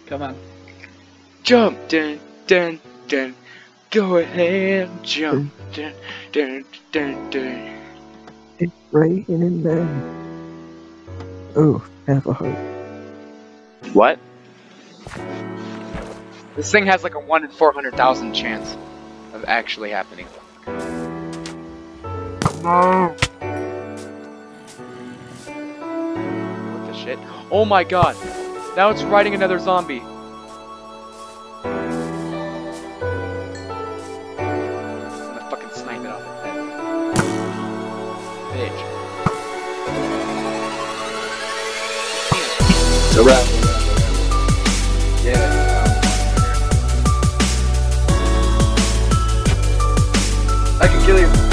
Come on. Jump, dun, dun, dun. Go ahead, jump, dun, dun, dun, dun. It's raining men. Oh, have a heart. What? This thing has like a 1 in 400,000 chance of actually happening. No. What the shit? Oh my god! Now it's riding another zombie. I'm gonna fucking snipe it off its head. Bitch. Around. Yeah. I can kill you.